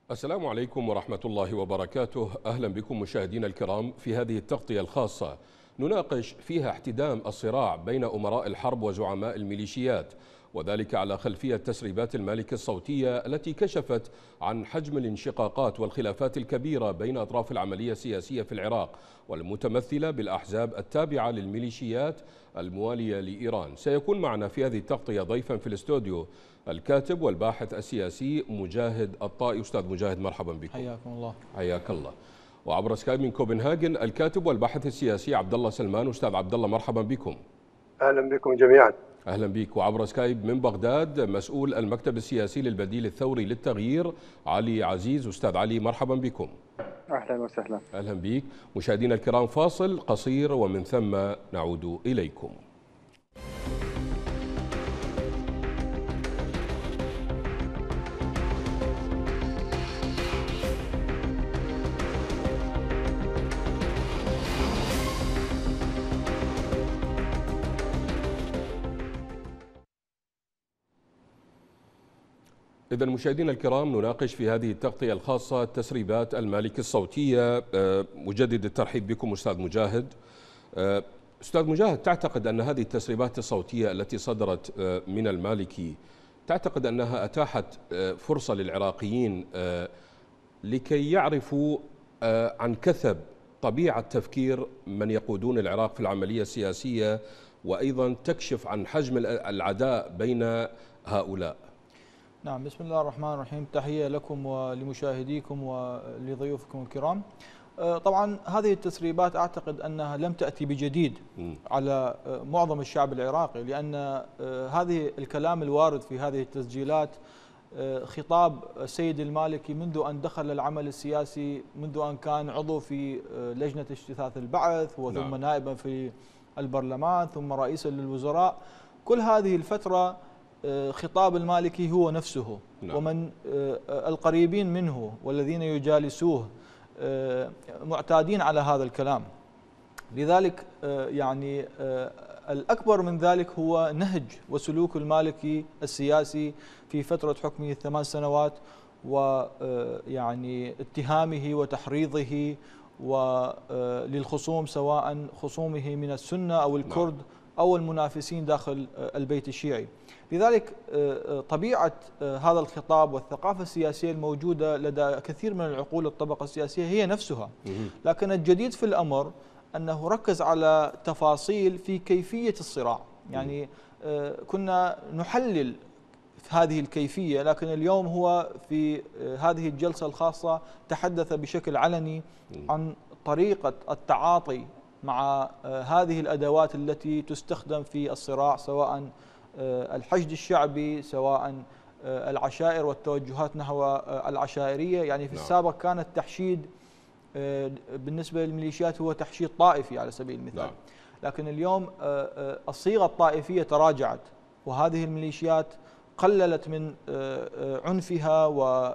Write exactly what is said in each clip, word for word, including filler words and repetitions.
السلام عليكم ورحمة الله وبركاته. أهلا بكم مشاهدينا الكرام في هذه التغطية الخاصة نناقش فيها احتدام الصراع بين أمراء الحرب وزعماء الميليشيات، وذلك على خلفية تسريبات المالك الصوتية التي كشفت عن حجم الانشقاقات والخلافات الكبيرة بين أطراف العملية السياسية في العراق والمتمثلة بالأحزاب التابعة للميليشيات الموالية لإيران. سيكون معنا في هذه التغطية ضيفا في الاستوديو الكاتب والباحث السياسي مجاهد الطائي. أستاذ مجاهد مرحبا بكم. حياكم الله. حياك الله. وعبر سكايب من كوبنهاجن الكاتب والباحث السياسي عبد الله سلمان. أستاذ عبد الله مرحبا بكم. أهلا بكم جميعا. أهلا بك. وعبر سكايب من بغداد مسؤول المكتب السياسي للبديل الثوري للتغيير علي عزيز. أستاذ علي مرحبا بكم. أهلا وسهلا. أهلا بك. مشاهدينا الكرام فاصل قصير ومن ثم نعود إليكم. إذا مشاهدينا الكرام نناقش في هذه التغطية الخاصة تسريبات المالك الصوتية. مجدد الترحيب بكم أستاذ مجاهد. أستاذ مجاهد، تعتقد أن هذه التسريبات الصوتية التي صدرت من المالكي تعتقد أنها أتاحت فرصة للعراقيين لكي يعرفوا عن كثب طبيعة تفكير من يقودون العراق في العملية السياسية، وأيضا تكشف عن حجم العداء بين هؤلاء؟ نعم، بسم الله الرحمن الرحيم. تحية لكم ولمشاهديكم ولضيوفكم الكرام. طبعا هذه التسريبات أعتقد أنها لم تأتي بجديد على معظم الشعب العراقي، لأن هذه الكلام الوارد في هذه التسجيلات خطاب السيد المالكي منذ أن دخل العمل السياسي، منذ أن كان عضو في لجنة اجتثاث البعث وثم نعم. نائبا في البرلمان ثم رئيسا للوزراء. كل هذه الفترة خطاب المالكي هو نفسه نعم. ومن القريبين منه والذين يجالسوه معتادين على هذا الكلام. لذلك يعني الأكبر من ذلك هو نهج وسلوك المالكي السياسي في فترة حكمه الثمان سنوات، ويعني اتهامه وتحريضه وللخصوم سواء خصومه من السنة أو الكرد أو المنافسين داخل البيت الشيعي. لذلك طبيعة هذا الخطاب والثقافة السياسية الموجودة لدى كثير من العقول الطبقة السياسية هي نفسها، لكن الجديد في الأمر أنه ركز على تفاصيل في كيفية الصراع. يعني كنا نحلل هذه الكيفية، لكن اليوم هو في هذه الجلسة الخاصة تحدث بشكل علني عن طريقة التعاطي مع هذه الأدوات التي تستخدم في الصراع، سواء الحشد الشعبي سواء العشائر والتوجهات نحو العشائرية. يعني في السابق كان التحشيد بالنسبة للميليشيات هو تحشيد طائفي على سبيل المثال، لكن اليوم الصيغة الطائفية تراجعت، وهذه الميليشيات قللت من عنفها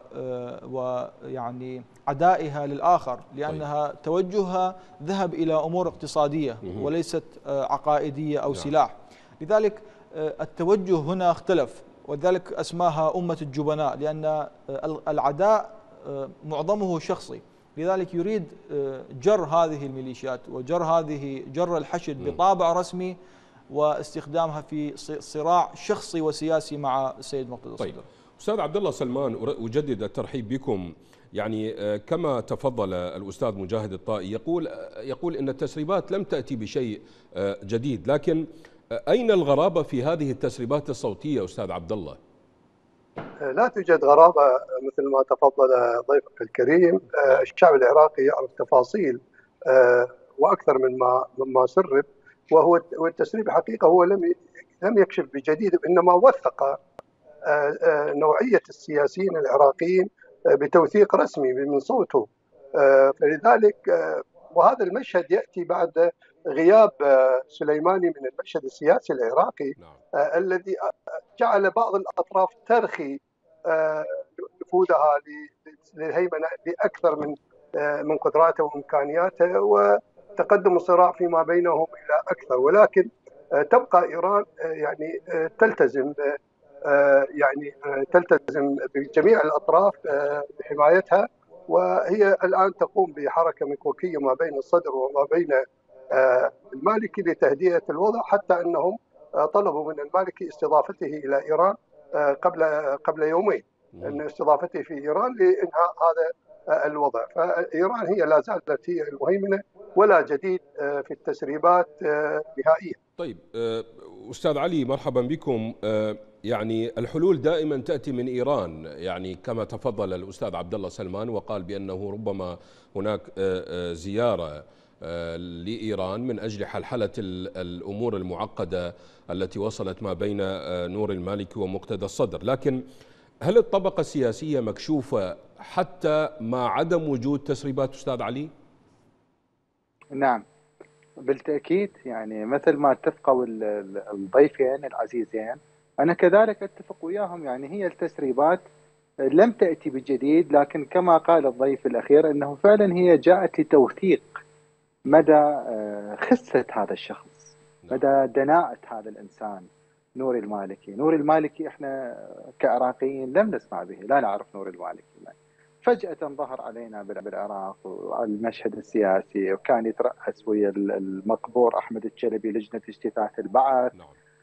ويعني عدائها للآخر، لأنها توجهها ذهب إلى أمور اقتصادية وليست عقائدية أو سلاح. لذلك التوجه هنا اختلف، ولذلك أسماها أمة الجبناء، لأن العداء معظمه شخصي. لذلك يريد جر هذه الميليشيات وجر هذه جر الحشد بطابع رسمي واستخدامها في صراع شخصي وسياسي مع السيد مرتضى الصدر. طيب أستاذ عبد الله سلمان، أجدد الترحيب بكم. يعني كما تفضل الأستاذ مجاهد الطائي يقول يقول إن التسريبات لم تأتي بشيء جديد، لكن أين الغرابة في هذه التسريبات الصوتية أستاذ عبد الله؟ لا توجد غرابة مثل ما تفضل ضيفك الكريم. الشعب العراقي يعرف تفاصيل وأكثر من ما مما سرب، وهو والتسريب حقيقة هو لم لم يكشف بجديد، إنما وثق نوعية السياسيين العراقيين بتوثيق رسمي من صوته. فلذلك وهذا المشهد يأتي بعد غياب سليماني من المشهد السياسي العراقي الذي جعل بعض الأطراف ترخي نفوذها للهيمنة بأكثر من من قدراته وإمكانياته، وتقدم الصراع فيما بينهم إلى أكثر. ولكن تبقى إيران يعني تلتزم يعني تلتزم بجميع الأطراف بحمايتها، وهي الآن تقوم بحركة مكوكية ما بين الصدر وما بين المالكي لتهدئة الوضع، حتى أنهم طلبوا من المالكي استضافته إلى إيران قبل قبل يومين، أن استضافته في إيران لإنهاء هذا الوضع. فإيران هي لا زالت هي المهيمنة ولا جديد في التسريبات نهائيا. طيب أستاذ علي، مرحبا بكم. يعني الحلول دائما تأتي من إيران، يعني كما تفضل الأستاذ عبد الله سلمان وقال بأنه ربما هناك زيارة لإيران من أجل حلحلة الأمور المعقدة التي وصلت ما بين نور المالكي ومقتدى الصدر، لكن هل الطبقة السياسية مكشوفة حتى مع عدم وجود تسريبات أستاذ علي؟ نعم بالتأكيد، يعني مثل ما اتفقوا الضيفين العزيزين أنا كذلك أتفق وياهم. يعني هي التسريبات لم تأتي بجديد، لكن كما قال الضيف الأخير أنه فعلا هي جاءت لتوثيق مدى خسة هذا الشخص، مدى دناءة هذا الإنسان نور المالكي. نور المالكي إحنا كعراقيين لم نسمع به، لا نعرف نور المالكي. فجأة ظهر علينا بالعراق وعلى المشهد السياسي، وكان يترأس ويا المقبور أحمد الشلبي لجنة اجتثاث البعث،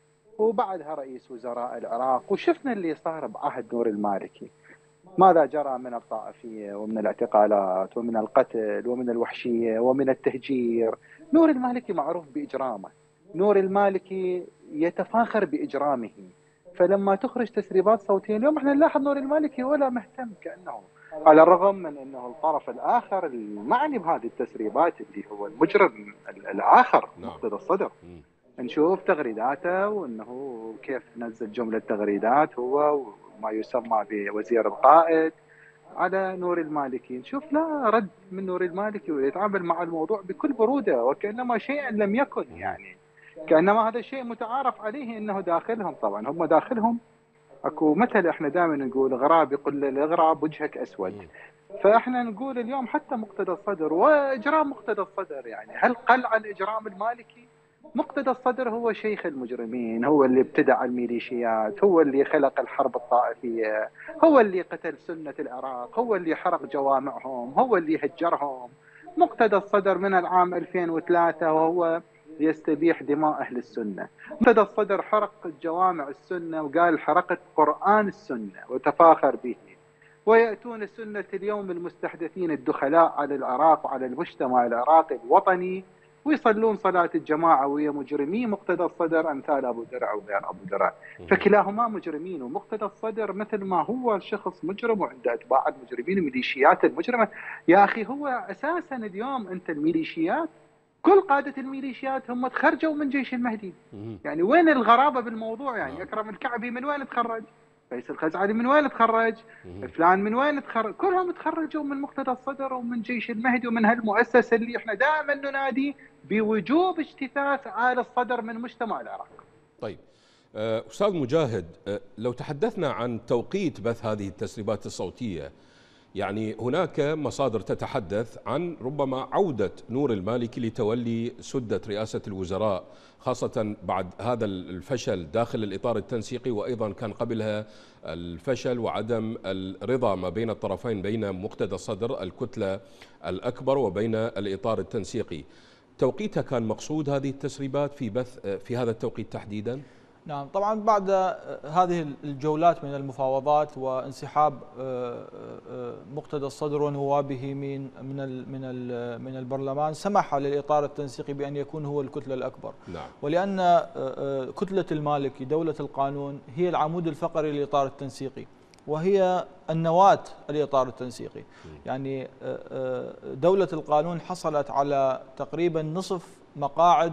وبعدها رئيس وزراء العراق، وشفنا اللي صار بعهد نور المالكي، ماذا جرى من الطائفية ومن الاعتقالات ومن القتل ومن الوحشية ومن التهجير. نور المالكي معروف بإجرامه، نور المالكي يتفاخر بإجرامه، فلما تخرج تسريبات صوتية اليوم احنا نلاحظ نور المالكي ولا مهتم، كأنه على الرغم من أنه الطرف الآخر المعني بهذه التسريبات اللي هو المجرم الآخر مقتدى الصدر، نشوف تغريداته وأنه كيف نزل جملة تغريدات هو وما يسمى بوزير القائد على نور المالكي. نشوف لا رد من نور المالكي ويتعامل مع الموضوع بكل برودة وكأنما شيئا لم يكن، يعني كأنما هذا الشيء متعارف عليه أنه داخلهم. طبعا هم داخلهم اكو مثل احنا دائما نقول غراب يقول للغراب وجهك اسود، فاحنا نقول اليوم حتى مقتدى الصدر واجرام مقتدى الصدر، يعني هل قل عن اجرام المالكي؟ مقتدى الصدر هو شيخ المجرمين، هو اللي ابتدع الميليشيات، هو اللي خلق الحرب الطائفية، هو اللي قتل سنة العراق، هو اللي حرق جوامعهم، هو اللي هجرهم. مقتدى الصدر من العام ألفين وثلاثة وهو يستبيح دماء أهل السنة. مقتدى الصدر حرق جوامع السنة وقال حرقت قرآن السنة وتفاخر به، ويأتون السنة اليوم المستحدثين الدخلاء على العراق وعلى المجتمع العراقي الوطني ويصلون صلاة الجماعة ويا مجرمين مقتدى الصدر أمثال أبو درع وغير أبو درع، فكلاهما مجرمين. ومقتدى الصدر مثل ما هو شخص مجرم وعنده أتباع المجرمين الميليشيات المجرمة، يا أخي هو أساسا اليوم أنت الميليشيات كل قادة الميليشيات هم تخرجوا من جيش المهدي، يعني وين الغرابة بالموضوع؟ يعني أكرم الكعبي من وين تخرج؟ فيصل الخزعلي من وين تخرج؟ فلان من وين تخرج؟ كلهم تخرجوا من مقتدى الصدر ومن جيش المهدي ومن هالمؤسسة اللي احنا دائما ننادي بوجوب اجتثاث آل الصدر من مجتمع العراق. طيب أستاذ مجاهد، لو تحدثنا عن توقيت بث هذه التسريبات الصوتية، يعني هناك مصادر تتحدث عن ربما عودة نور المالكي لتولي سدة رئاسة الوزراء، خاصة بعد هذا الفشل داخل الإطار التنسيقي، وأيضا كان قبلها الفشل وعدم الرضا ما بين الطرفين، بين مقتدى الصدر الكتلة الأكبر وبين الإطار التنسيقي. توقيتها كان مقصود هذه التسريبات في بث في هذا التوقيت تحديدا؟ نعم طبعا بعد هذه الجولات من المفاوضات وانسحاب مقتدى الصدر ونوابه من من من من البرلمان، سمح للإطار التنسيقي بأن يكون هو الكتلة الأكبر. نعم. ولأن كتلة المالكي دولة القانون هي العمود الفقري للإطار التنسيقي وهي النواة الإطار التنسيقي. يعني دولة القانون حصلت على تقريبا نصف مقاعد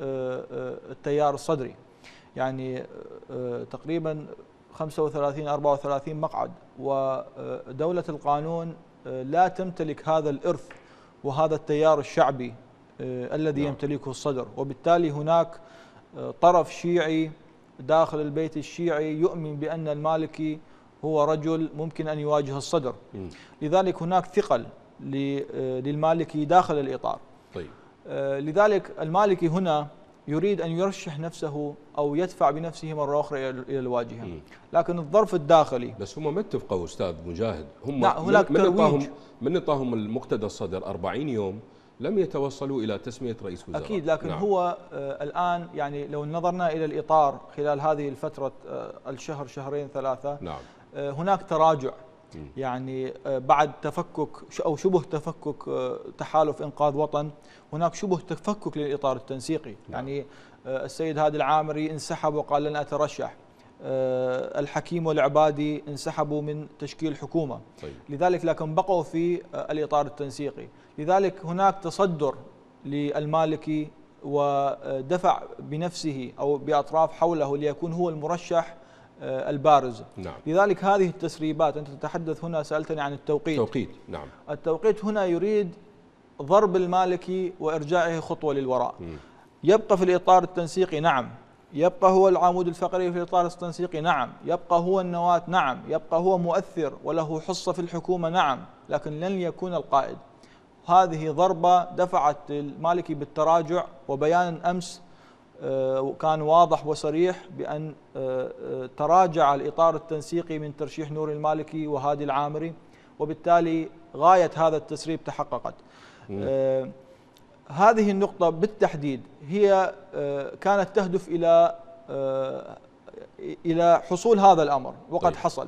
التيار الصدري، يعني تقريبا خمسة وثلاثين أربعة وثلاثين مقعد، ودولة القانون لا تمتلك هذا الإرث وهذا التيار الشعبي الذي يمتلكه الصدر، وبالتالي هناك طرف شيعي داخل البيت الشيعي يؤمن بأن المالكي هو رجل ممكن أن يواجه الصدر، لذلك هناك ثقل للمالكي داخل الإطار. طيب. لذلك المالكي هنا يريد أن يرشح نفسه أو يدفع بنفسه مرة أخرى إلى الواجهة. لكن الظرف الداخلي بس هم ما اتفقوا أستاذ مجاهد، هم لا هناك من ترويج من نطاهم المقتدى الصدر أربعين يوم لم يتوصلوا إلى تسمية رئيس وزراء. أكيد، لكن نعم. هو آه الآن يعني لو نظرنا إلى الإطار خلال هذه الفترة آه الشهر شهرين ثلاثة نعم. آه هناك تراجع، يعني بعد تفكك أو شبه تفكك تحالف إنقاذ وطن، هناك شبه تفكك للإطار التنسيقي. نعم. يعني السيد هادي العامري انسحب وقال لن أترشح، الحكيم والعبادي انسحبوا من تشكيل حكومة. طيب. لذلك لكن بقوا في الإطار التنسيقي. لذلك هناك تصدر للمالكي ودفع بنفسه أو بأطراف حوله ليكون هو المرشح البارز. نعم. لذلك هذه التسريبات، أنت تتحدث هنا، سألتني عن التوقيت. توقيت. نعم. التوقيت هنا يريد ضرب المالكي وإرجاعه خطوة للوراء. م. يبقى في الإطار التنسيقي، نعم. يبقى هو العمود الفقري في الإطار التنسيقي، نعم. يبقى هو النواة، نعم. يبقى هو مؤثر وله حصة في الحكومة، نعم. لكن لن يكون القائد. هذه ضربة دفعت المالكي بالتراجع، وبيان أمس كان واضح وصريح بأن تراجع الإطار التنسيقي من ترشيح نور المالكي وهادي العامري، وبالتالي غاية هذا التسريب تحققت. آه هذه النقطة بالتحديد هي آه كانت تهدف إلى آه إلى حصول هذا الأمر، وقد طيب. حصل.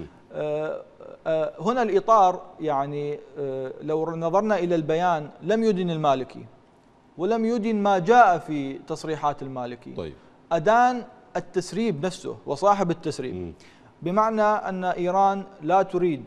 آه آه هنا الإطار يعني آه لو نظرنا إلى البيان لم يدن المالكي ولم يدن ما جاء في تصريحات المالكي. طيب. أدان التسريب نفسه وصاحب التسريب. م. بمعنى أن إيران لا تريد،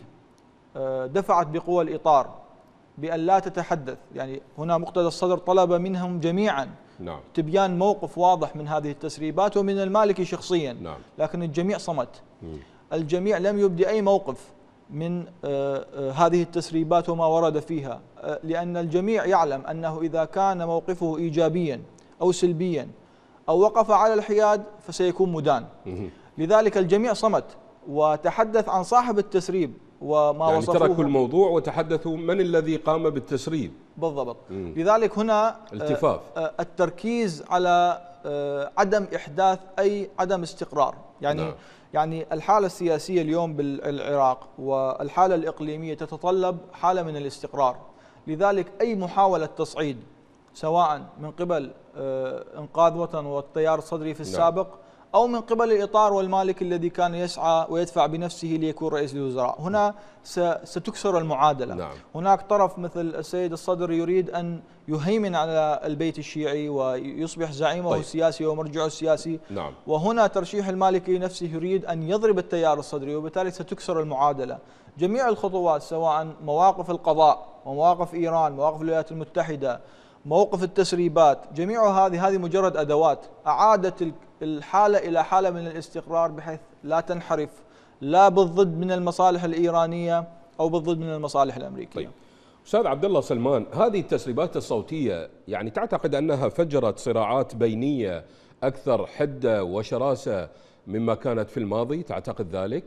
دفعت بقوى الإطار بأن لا تتحدث. يعني هنا مقتدى الصدر طلب منهم جميعا نعم. تبيان موقف واضح من هذه التسريبات ومن المالكي شخصيا. نعم. لكن الجميع صمت. م. الجميع لم يبدي أي موقف من هذه التسريبات وما ورد فيها، لأن الجميع يعلم أنه إذا كان موقفه إيجابيا أو سلبيا أو وقف على الحياد فسيكون مدان. لذلك الجميع صمت وتحدث عن صاحب التسريب وما يعني وصفوه. تركوا الموضوع وتحدثوا من الذي قام بالتسريب. بالضبط. مم. لذلك هنا التفاف. التركيز على عدم إحداث أي عدم استقرار. يعني نعم. يعني الحالة السياسية اليوم بالعراق والحالة الإقليمية تتطلب حالة من الاستقرار. لذلك أي محاولة تصعيد سواء من قبل إنقاذ وطن والتيار الصدري في السابق أو من قبل الإطار والمالك الذي كان يسعى ويدفع بنفسه ليكون رئيس الوزراء، هنا ستكسر المعادلة. نعم. هناك طرف مثل السيد الصدر يريد أن يهيمن على البيت الشيعي ويصبح زعيمه طيب. السياسي ومرجعه السياسي. نعم. وهنا ترشيح المالكي نفسه يريد أن يضرب التيار الصدري، وبالتالي ستكسر المعادلة. جميع الخطوات سواء مواقف القضاء ومواقف إيران، مواقف الولايات المتحدة، موقف التسريبات، جميع هذه هذه مجرد أدوات أعادت الحالة إلى حالة من الاستقرار بحيث لا تنحرف لا بالضد من المصالح الإيرانية أو بالضد من المصالح الأمريكية. طيب. أستاذ عبد الله سلمان، هذه التسريبات الصوتية يعني تعتقد أنها فجرت صراعات بينية أكثر حدة وشراسة مما كانت في الماضي؟ تعتقد ذلك؟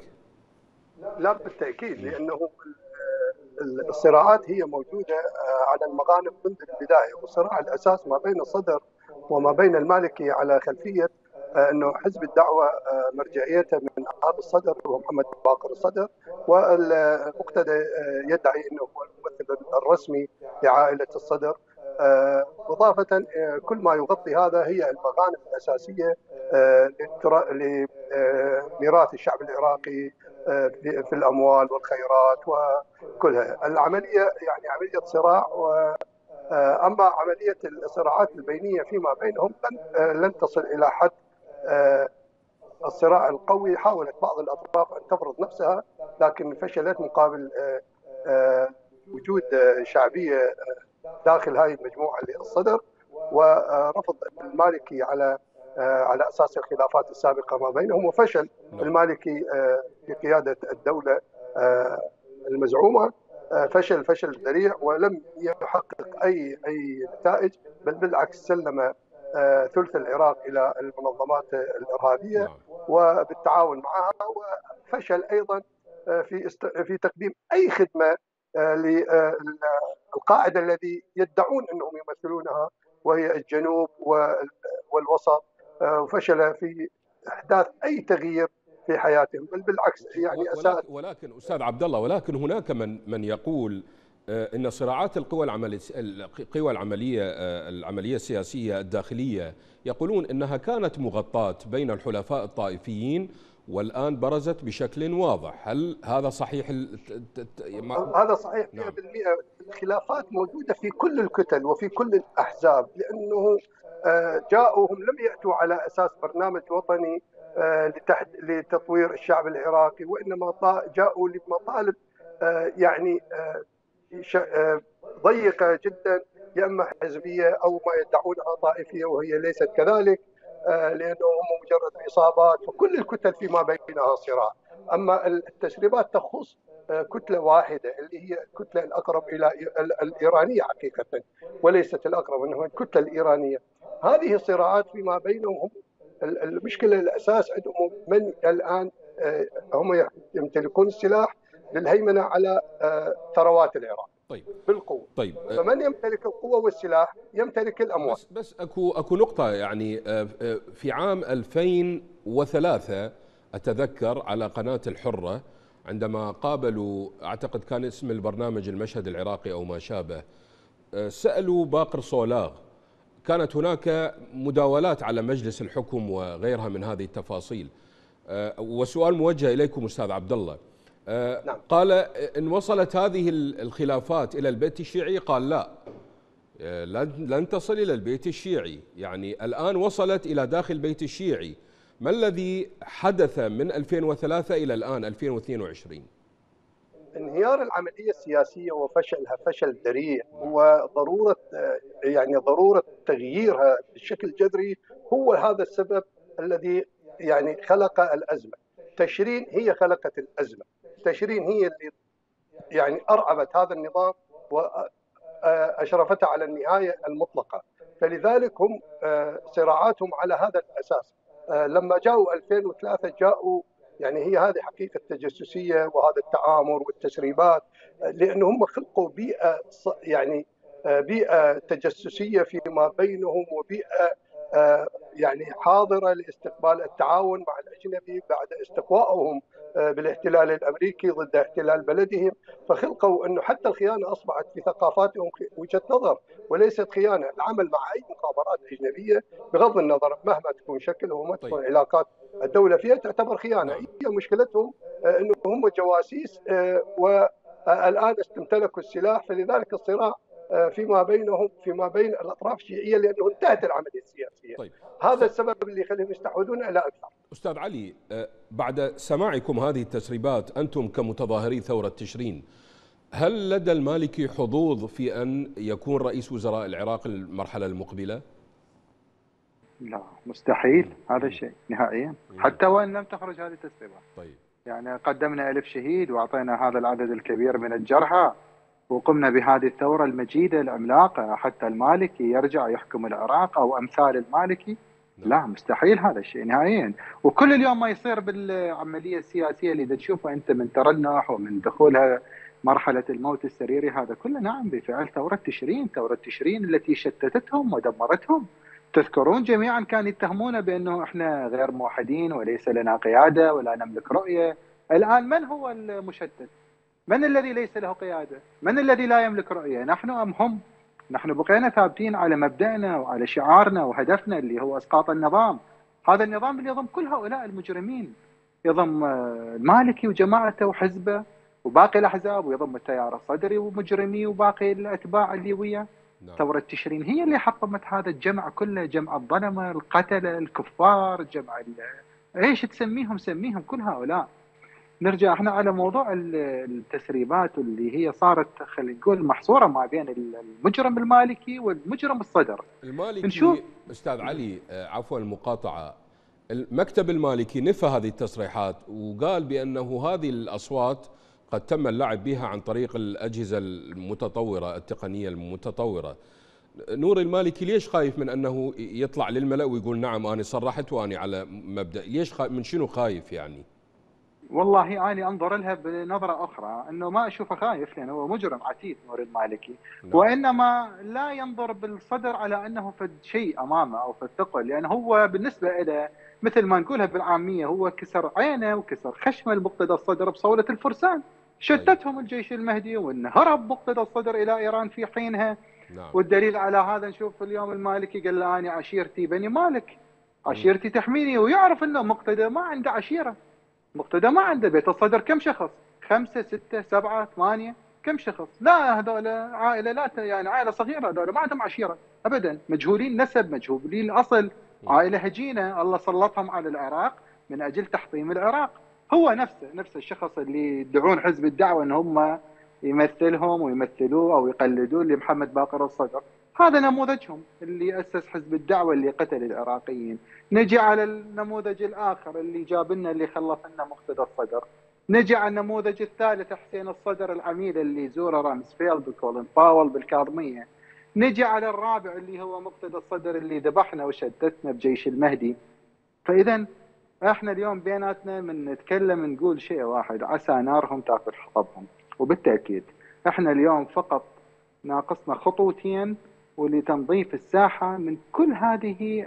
لا بالتأكيد، لأنه الصراعات هي موجودة على المغانم منذ البداية، وصراع الأساس ما بين الصدر وما بين المالكي على خلفية أنه حزب الدعوة مرجعيته من أصحاب الصدر ومحمد باقر الصدر، والمقتدى يدعي أنه هو الممثل الرسمي لعائلة الصدر. إضافة كل ما يغطي هذا هي المغانم الأساسية لميراث الشعب العراقي في الأموال والخيرات وكلها. العملية يعني عملية صراع، أما عملية الصراعات البينية فيما بينهم لن تصل إلى حد الصراع القوي. حاولت بعض الأطراف أن تفرض نفسها لكن فشلت مقابل وجود شعبية داخل هذه المجموعة للصدر، ورفض المالكي على على أساس الخلافات السابقة ما بينهم، وفشل المالكي في قيادة الدولة المزعومة، فشل فشل ذريع ولم يحقق أي أي نتائج، بل بالعكس سلم ثلث العراق إلى المنظمات الإرهابية وبالتعاون معها، وفشل أيضا في في تقديم أي خدمة للقاعدة الذي يدعون أنهم يمثلونها وهي الجنوب والوسط، وفشل في احداث اي تغيير في حياتهم، بل بالعكس يعني ولكن, ولكن استاذ عبد الله، ولكن هناك من من يقول ان صراعات القوى العمليه القوى العمليه العمليه السياسيه الداخليه يقولون انها كانت مغطاة بين الحلفاء الطائفيين والان برزت بشكل واضح، هل هذا صحيح؟ هذا صحيح مئة بالمئة. الخلافات موجوده في كل الكتل وفي كل الاحزاب، لانه جاءوا هم لم ياتوا على اساس برنامج وطني لتطوير الشعب العراقي، وانما جاءوا لمطالب يعني ضيقه جدا، يا اما حزبيه او ما يدعونها طائفيه وهي ليست كذلك، لانهم مجرد اصابات، فكل الكتل فيما بينها صراع. اما التسريبات تخص كتله واحده اللي هي الكتله الاقرب الى الايرانيه حقيقه، وليست الاقرب انها الكتله الايرانيه. هذه الصراعات فيما بينهم، المشكله الاساس عندهم من الان هم يمتلكون السلاح للهيمنه على ثروات العراق. طيب بالقوه. طيب فمن يمتلك القوه والسلاح يمتلك الاموال. بس بس اكو اكو نقطه، يعني في عام ألفين وثلاثة اتذكر على قناه الحره عندما قابلوا، اعتقد كان اسم البرنامج المشهد العراقي او ما شابه، سالوا باقر صولاغ، كانت هناك مداولات على مجلس الحكم وغيرها من هذه التفاصيل، وسؤال موجه اليكم استاذ عبد الله. نعم. قال ان وصلت هذه الخلافات الى البيت الشيعي، قال لا، لن تصل الى البيت الشيعي، يعني الان وصلت الى داخل البيت الشيعي. ما الذي حدث من ألفين وثلاثة الى الان ألفين واثنين وعشرين؟ انهيار العمليه السياسيه وفشلها فشل ذريع، وضروره يعني ضروره تغييرها بشكل جذري هو هذا السبب الذي يعني خلق الازمه. تشرين هي خلقت الازمه، تشرين هي اللي يعني ارعبت هذا النظام واشرفتها على النهايه المطلقه، فلذلك هم صراعاتهم على هذا الاساس. لما جاءوا ألفين وثلاثة جاءوا يعني هي هذه حقيقه التجسسيه وهذا التآمر والتسريبات، لان هم خلقوا بيئه يعني بيئه تجسسيه فيما بينهم، وبيئه يعني حاضره لاستقبال التعاون مع الاجنبي بعد استقوائهم بالاحتلال الامريكي ضد احتلال بلدهم، فخلقوا انه حتى الخيانه اصبحت في ثقافاتهم وجهه نظر وليست خيانه. العمل مع اي مخابرات اجنبيه بغض النظر مهما تكون شكلها وما تكون علاقات الدوله فيها تعتبر خيانه. هي مشكلتهم انه هم جواسيس والان استمتلكوا السلاح، فلذلك الصراع فيما بينهم فيما بين الاطراف الشيعيه لانه انتهت العمليه السياسيه. طيب. هذا السبب اللي يخليهم يستحوذون الى اكثر. استاذ علي، بعد سماعكم هذه التسريبات انتم كمتظاهري ثوره تشرين، هل لدى المالكي حظوظ في ان يكون رئيس وزراء العراق المرحله المقبله؟ لا مستحيل هذا الشيء نهائيا، حتى وان لم تخرج هذه التسريبات. طيب. يعني قدمنا ألف شهيد واعطينا هذا العدد الكبير من الجرحى، وقمنا بهذه الثورة المجيدة العملاقة حتى المالكي يرجع يحكم العراق أو أمثال المالكي. لا مستحيل هذا الشيء نهائيا. وكل اليوم ما يصير بالعملية السياسية اللي تشوفها أنت من ترنح ومن دخولها مرحلة الموت السريري، هذا كله نعم بفعل ثورة تشرين، ثورة تشرين التي شتتتهم ودمرتهم. تذكرون جميعا كانوا يتهمون بأنه إحنا غير موحدين وليس لنا قيادة ولا نملك رؤية. الآن من هو المشتت؟ من الذي ليس له قيادة؟ من الذي لا يملك رؤية؟ نحن أم هم؟ نحن بقينا ثابتين على مبدأنا وعلى شعارنا وهدفنا اللي هو إسقاط النظام. هذا النظام اللي يضم كل هؤلاء المجرمين، يضم المالكي وجماعته وحزبه وباقي الأحزاب، ويضم التيار الصدري ومجرمي وباقي الأتباع اللي وياه. نعم. ثورة تشرين هي اللي حطمت هذا الجمع كله، جمع الظلمة القتلة الكفار، جمع ايش تسميهم سميهم كل هؤلاء. نرجع احنا على موضوع التسريبات اللي هي صارت خلينا نقول محصوره ما بين المجرم المالكي والمجرم الصدر. المالكي نشوف استاذ علي، عفوا المقاطعه، المكتب المالكي نفى هذه التصريحات وقال بانه هذه الاصوات قد تم اللعب بها عن طريق الاجهزه المتطوره التقنيه المتطوره. نور المالكي ليش خايف من انه يطلع للملأ ويقول نعم انا صرحت واني على مبدأ؟ ليش من شنو خايف يعني؟ والله أنا أنظر لها بنظرة أخرى، أنه ما أشوفه خايف لأنه هو مجرم عتيد نور المالكي. نعم. وإنما لا ينظر بالصدر على أنه فد شيء أمامه أو فد ثقل، لأنه هو بالنسبة له مثل ما نقولها بالعامية هو كسر عينه وكسر خشمه المقتدى الصدر بصولة الفرسان، شتتهم الجيش المهدي وأنه هرب مقتدى الصدر إلى إيران في حينها. نعم. والدليل على هذا نشوف اليوم المالكي قال له أنا عشيرتي بني مالك، عشيرتي تحميني، ويعرف أنه مقتدى ما عنده عشيرة. مقتدى ما عنده بيت الصدر كم شخص؟ خمسة ستة سبعة ثمانية كم شخص؟ لا هذول عائلة لا يعني عائلة صغيرة، هذول ما عندهم عشيرة أبدا، مجهولين نسب مجهولين أصل، عائلة هجينة الله سلطهم على العراق من أجل تحطيم العراق. هو نفسه نفس الشخص اللي يدعون حزب الدعوة أن هم يمثلهم ويمثلوه أو يقلدوه لمحمد باقر الصدر، هذا نموذجهم اللي أسس حزب الدعوة اللي قتل العراقيين. نجي على النموذج الآخر اللي جاب لنا اللي خلص لنا مقتدى الصدر، نجي على النموذج الثالث حسين الصدر العميل اللي زوره رامسفيلد وكولين باول بالكاظمية، نجي على الرابع اللي هو مقتدى الصدر اللي ذبحنا وشتتنا بجيش المهدي. فإذا احنا اليوم بيناتنا من نتكلم نقول شيء واحد، عسى نارهم تاكل حطبهم. وبالتأكيد احنا اليوم فقط ناقصنا خطوتين ولتنظيف الساحة من كل هذه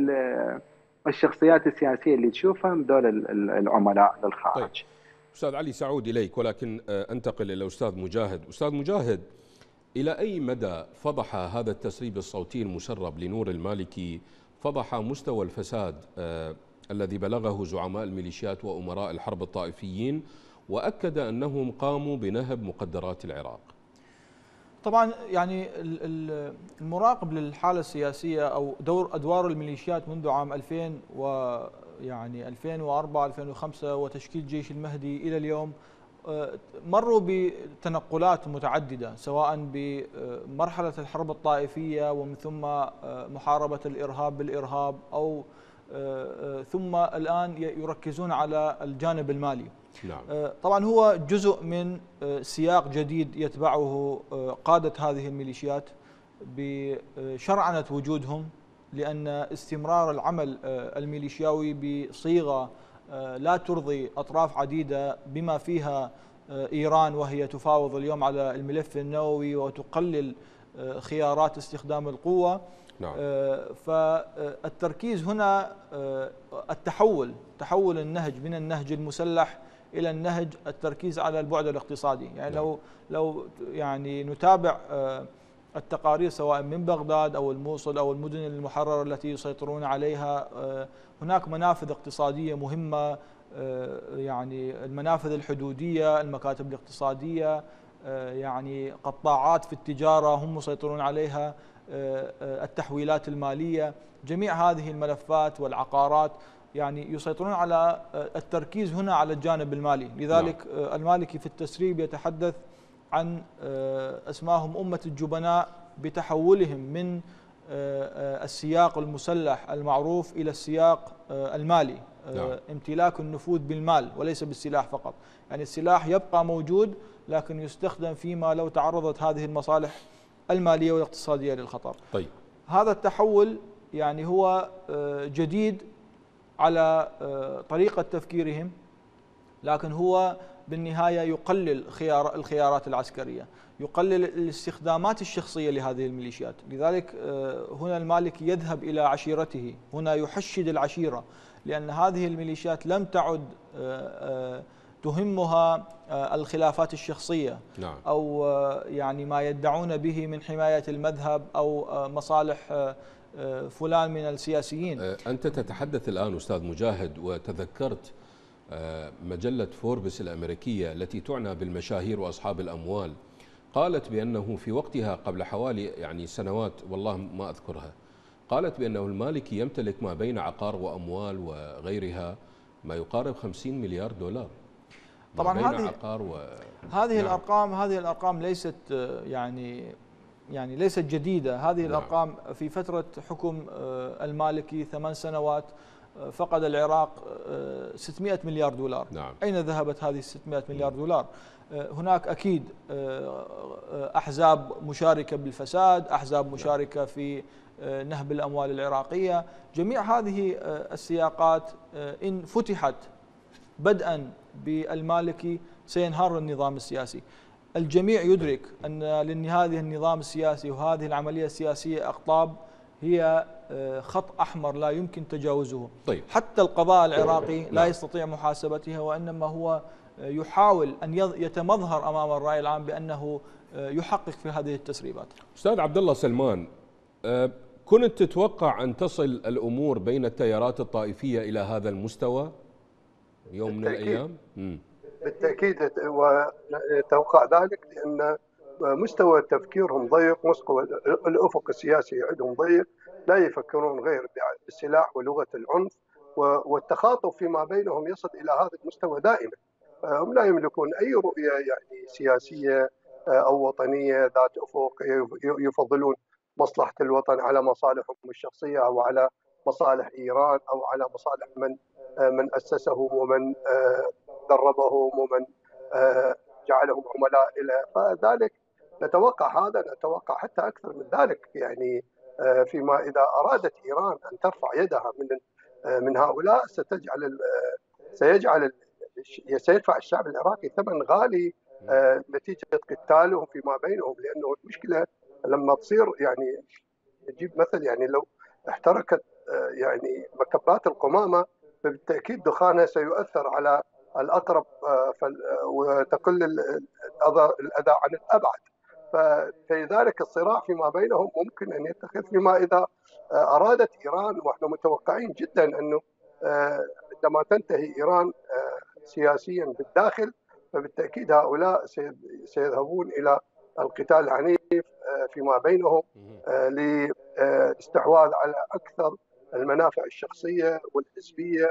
الشخصيات السياسية اللي تشوفهم دول العملاء للخارج. طيب. أستاذ علي سأعود إليك، ولكن أنتقل إلى أستاذ مجاهد. أستاذ مجاهد، إلى أي مدى فضح هذا التسريب الصوتي المسرب لنور المالكي فضح مستوى الفساد آه الذي بلغه زعماء الميليشيات وأمراء الحرب الطائفيين، وأكد أنهم قاموا بنهب مقدرات العراق؟ طبعا يعني المراقب للحالة السياسية أو دور أدوار الميليشيات منذ عام ألفين و يعني ألفين وأربعة ألفين وخمسة وتشكيل جيش المهدي إلى اليوم مروا بتنقلات متعددة، سواء بمرحلة الحرب الطائفية ومن ثم محاربة الإرهاب بالإرهاب، أو ثم الآن يركزون على الجانب المالي. نعم. طبعا هو جزء من سياق جديد يتبعه قادة هذه الميليشيات بشرعنة وجودهم، لأن استمرار العمل الميليشياوي بصيغة لا ترضي أطراف عديدة بما فيها إيران، وهي تفاوض اليوم على الملف النووي وتقلل خيارات استخدام القوة. نعم. فالتركيز هنا التحول تحول النهج من النهج المسلح إلى النهج التركيز على البعد الاقتصادي. يعني نعم. لو لو يعني نتابع التقارير سواء من بغداد أو الموصل أو المدن المحررة التي يسيطرون عليها، هناك منافذ اقتصادية مهمة، يعني المنافذ الحدودية، المكاتب الاقتصادية، يعني قطاعات في التجارة هم مسيطرون عليها، التحويلات المالية، جميع هذه الملفات والعقارات يعني يسيطرون على التركيز هنا على الجانب المالي. لذلك نعم. المالكي في التسريب يتحدث عن أسماهم أمة الجبناء بتحولهم من السياق المسلح المعروف إلى السياق المالي. نعم. امتلاك النفوذ بالمال وليس بالسلاح فقط، يعني السلاح يبقى موجود لكن يستخدم فيما لو تعرضت هذه المصالح المالية والاقتصادية للخطر. طيب. هذا التحول يعني هو جديد على طريقة تفكيرهم، لكن هو بالنهاية يقلل خيار الخيارات العسكرية، يقلل الاستخدامات الشخصية لهذه الميليشيات. لذلك هنا المالكي يذهب إلى عشيرته، هنا يحشد العشيرة، لأن هذه الميليشيات لم تعد تهمها الخلافات الشخصية. نعم. أو يعني ما يدعون به من حماية المذهب أو مصالح فلان من السياسيين. أنت تتحدث الآن أستاذ مجاهد وتذكرت مجلة فوربس الأمريكية التي تعنى بالمشاهير وأصحاب الأموال، قالت بأنه في وقتها قبل حوالي يعني سنوات والله ما أذكرها، قالت بأنه المالكي يمتلك ما بين عقار وأموال وغيرها ما يقارب خمسين مليار دولار. طبعا هذه عقار و... هذه نعم. الأرقام هذه الأرقام ليست يعني يعني ليست جديدة. هذه نعم. الأرقام في فترة حكم المالكي ثمان سنوات فقد العراق ستمئة مليار دولار. نعم. أين ذهبت هذه ستمئة مليار دولار؟ هناك أكيد أحزاب مشاركة بالفساد، أحزاب مشاركة في نهب الأموال العراقية، جميع هذه السياقات إن فتحت بدءا بالمالكي سينهار النظام السياسي. الجميع يدرك أن لهذه النظام السياسي وهذه العملية السياسية أقطاب هي خط أحمر لا يمكن تجاوزه. طيب. حتى القضاء العراقي لا يستطيع محاسبتها، وإنما هو يحاول أن يتمظهر أمام الرأي العام بأنه يحقق في هذه التسريبات. أستاذ عبد الله سلمان، كنت تتوقع أن تصل الأمور بين التيارات الطائفية إلى هذا المستوى يوم من الأيام؟ مم. بالتأكيد، وتوقع ذلك لأن مستوى تفكيرهم ضيق، مستوى الأفق السياسي عندهم ضيق، لا يفكرون غير بالسلاح ولغة العنف، والتخاطب فيما بينهم يصل إلى هذا المستوى دائما. هم لا يملكون أي رؤية يعني سياسية أو وطنية ذات أفق، يفضلون مصلحة الوطن على مصالحهم الشخصية أو على مصالح إيران أو على مصالح من من أسسهم ومن دربهم ومن جعلهم عملاء إلى. فذلك نتوقع هذا، نتوقع حتى أكثر من ذلك، يعني فيما إذا أرادت إيران أن ترفع يدها من من هؤلاء ستجعل سيجعل سيدفع الشعب العراقي ثمن غالي نتيجة قتالهم فيما بينهم. لأنه المشكلة لما تصير، يعني نجيب مثل، يعني لو احترقت يعني مكبات القمامة فبالتأكيد دخانها سيؤثر على الأقرب وتقل الأذى عن الأبعد. فلذلك الصراع فيما بينهم ممكن أن يتخذ فيما إذا أرادت إيران، ونحن متوقعين جدا أنه عندما تنتهي إيران سياسيا بالداخل فبالتأكيد هؤلاء سيذهبون إلى القتال العنيف فيما بينهم للاستحواذ على أكثر المنافع الشخصية والحزبية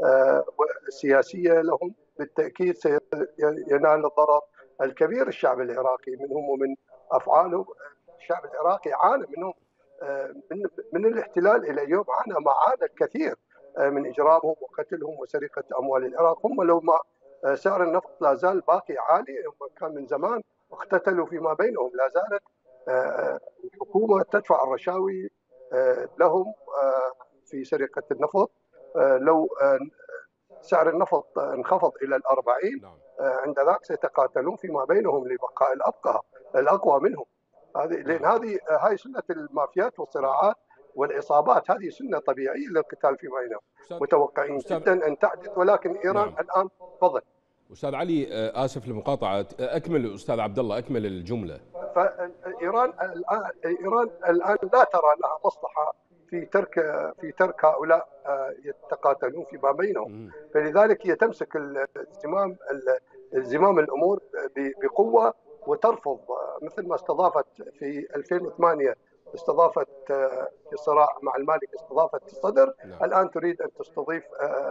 والسياسية لهم. بالتأكيد سينال الضرر الكبير الشعب العراقي منهم ومن أفعالهم. الشعب العراقي عانى منهم من, من الاحتلال إلى اليوم، عانى ما عانى الكثير من إجرامهم وقتلهم وسرقة أموال العراق. هم لو ما سعر النفط لا زال باقي عالي، كان من زمان اقتتلوا فيما بينهم. لا زالت الحكومة تدفع الرشاوي لهم في سرقة النفط. لو سعر النفط انخفض إلى الأربعين عند ذاك سيتقاتلون فيما بينهم لبقاء الأبقى الأقوى منهم. هذه لأن هذه هاي سنة المافيات والصراعات والعصابات، هذه سنة طبيعية للقتال فيما بينهم. متوقعين جدا أن تحدث، ولكن إيران نعم. الآن تفضل أستاذ علي، آسف للمقاطعة، أكمل أستاذ عبد الله، أكمل الجملة. فإيران الآن إيران الآن لا ترى لها مصلحة في ترك في ترك هؤلاء يتقاتلون فيما بينهم، فلذلك هي تمسك الزمام الزمام الأمور بقوة وترفض، مثل ما استضافت في ألفين وثمانية استضافت في صراع مع المالكي استضافت الصدر. نعم. الآن تريد أن تستضيف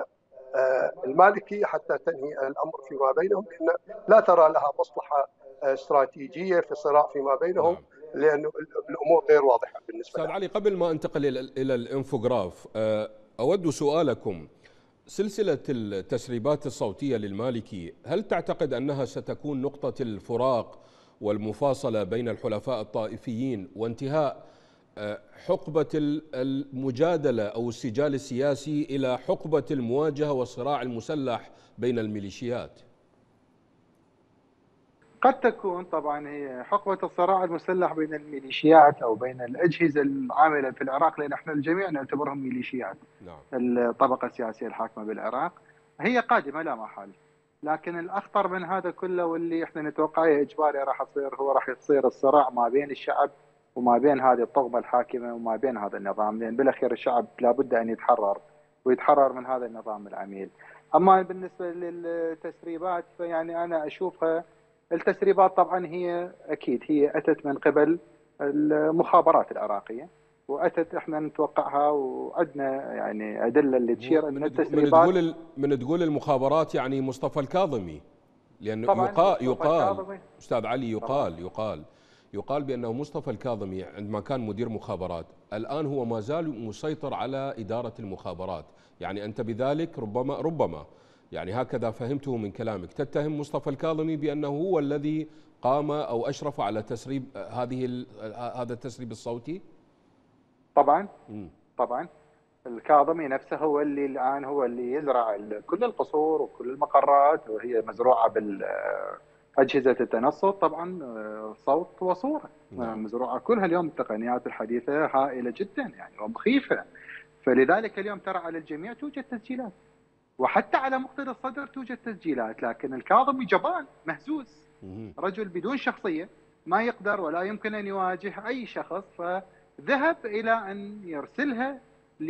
المالكي حتى تنهي الأمر فيما بينهم، لأن لا ترى لها مصلحة استراتيجية في الصراع فيما بينهم. نعم. لأن الأمور غير واضحة بالنسبة أستاذ علي، قبل ما أنتقل إلى الإنفوغراف أود سؤالكم. سلسلة التسريبات الصوتية للمالكي، هل تعتقد أنها ستكون نقطة الفراق والمفاصلة بين الحلفاء الطائفيين وانتهاء حقبة المجادلة أو السجال السياسي إلى حقبة المواجهة والصراع المسلح بين الميليشيات؟ قد تكون طبعا هي حقبة الصراع المسلح بين الميليشيات أو بين الأجهزة العاملة في العراق، لأن احنا الجميع نعتبرهم ميليشيات. نعم. الطبقة السياسية الحاكمة بالعراق هي قادمة لا محال، لكن الأخطر من هذا كله واللي احنا نتوقعه إجباري راح يصير، هو راح يصير الصراع ما بين الشعب وما بين هذه الطغمة الحاكمة وما بين هذا النظام، لأن بالأخير الشعب لابد أن يتحرر ويتحرر من هذا النظام العميل. أما بالنسبة للتسريبات فيعني أنا أشوفها، التسريبات طبعا هي أكيد هي أتت من قبل المخابرات العراقية، وأتت احنا نتوقعها وعندنا يعني أدلة اللي تشير أن التسريبات من تقول من تقول المخابرات يعني مصطفى الكاظمي، لأن يقال يقال أستاذ علي يقال طبعاً. يقال يقال بأنه مصطفى الكاظمي عندما كان مدير مخابرات الآن هو ما زال مسيطر على إدارة المخابرات، يعني أنت بذلك ربما ربما يعني هكذا فهمته من كلامك تتهم مصطفى الكاظمي بأنه هو الذي قام أو أشرف على تسريب هذه هذا التسريب الصوتي؟ طبعا م. طبعا الكاظمي نفسه هو اللي الآن هو اللي يزرع كل القصور وكل المقرات، وهي مزروعة بالأجهزة التنصت طبعا صوت وصورة. نعم. مزروعة كلها اليوم التقنيات الحديثة هائلة جدا يعني ومخيفة. فلذلك اليوم ترى على الجميع توجد تسجيلات، وحتى على مقتدى الصدر توجد تسجيلات، لكن الكاظمي جبان مهزوز، رجل بدون شخصية، ما يقدر ولا يمكن أن يواجه أي شخص، فذهب إلى أن يرسلها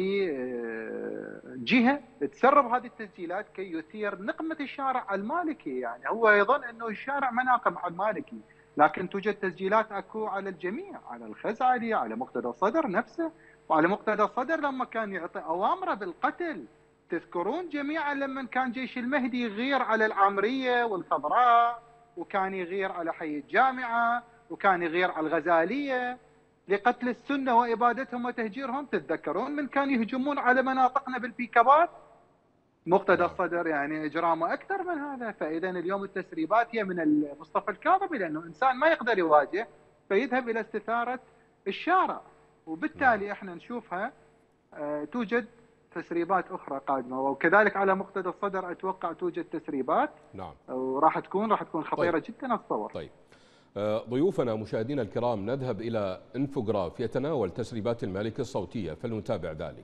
لجهة تسرب هذه التسجيلات كي يثير نقمة الشارع المالكي. يعني هو يظن أنه الشارع ما ناقم على المالكي، لكن توجد تسجيلات أكو على الجميع، على الخزعلي، على مقتدى الصدر نفسه. وعلى مقتدى الصدر لما كان يعطي أوامره بالقتل، تذكرون جميعا لما كان جيش المهدي يغير على العامرية والخضراء، وكان يغير على حي الجامعة، وكان يغير على الغزالية لقتل السنة وإبادتهم وتهجيرهم. تتذكرون من كان يهجمون على مناطقنا بالبيكابات؟ مقتدى الصدر يعني إجرامه أكثر من هذا. فإذا اليوم التسريبات هي من مصطفى الكاظمي، لأنه إنسان ما يقدر يواجه فيذهب إلى استثارة الشارع، وبالتالي احنا نشوفها اه توجد تسريبات أخرى قادمة. وكذلك على مقتدى الصدر أتوقع توجد تسريبات. نعم. وراح تكون راح تكون خطيرة. طيب. جدا أتصور. طيب ضيوفنا مشاهدينا الكرام نذهب إلى انفوغراف يتناول تسريبات المالكي الصوتية، فلنتابع ذلك.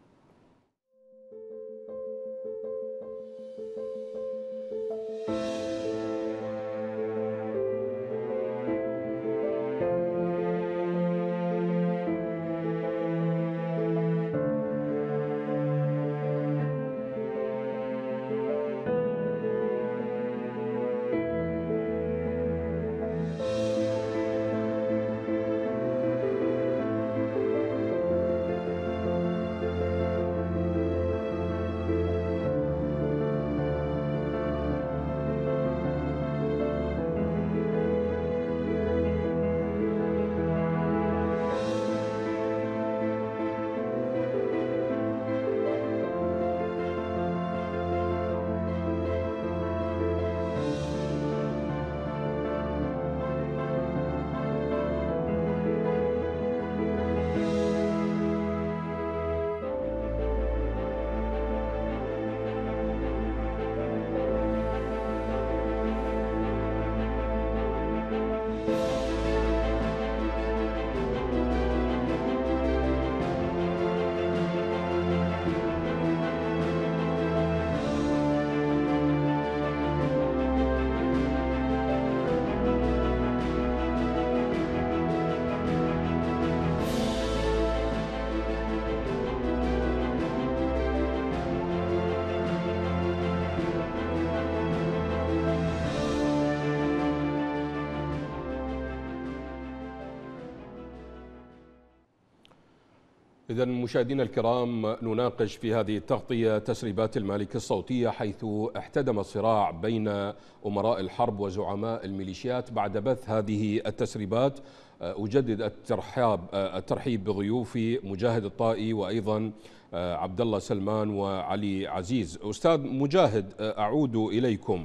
إذا مشاهدينا الكرام نناقش في هذه التغطية تسريبات المالكي الصوتية، حيث احتدم الصراع بين أمراء الحرب وزعماء الميليشيات. بعد بث هذه التسريبات أجدد الترحاب الترحيب بضيوفي مجاهد الطائي وأيضا عبد الله سلمان وعلي عزيز. أستاذ مجاهد أعود إليكم.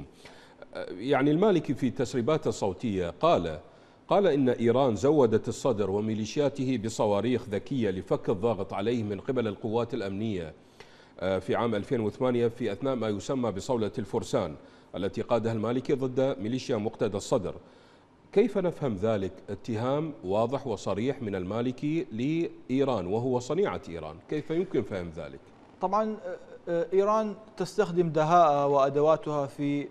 يعني المالكي في تسريباته الصوتية قال قال إن إيران زودت الصدر وميليشياته بصواريخ ذكية لفك الضغط عليه من قبل القوات الأمنية في عام ألفين وثمانية في أثناء ما يسمى بصولة الفرسان التي قادها المالكي ضد ميليشيا مقتدى الصدر. كيف نفهم ذلك؟ اتهام واضح وصريح من المالكي لإيران وهو صنيعة إيران، كيف يمكن فهم ذلك؟ طبعا إيران تستخدم دهاءها وأدواتها في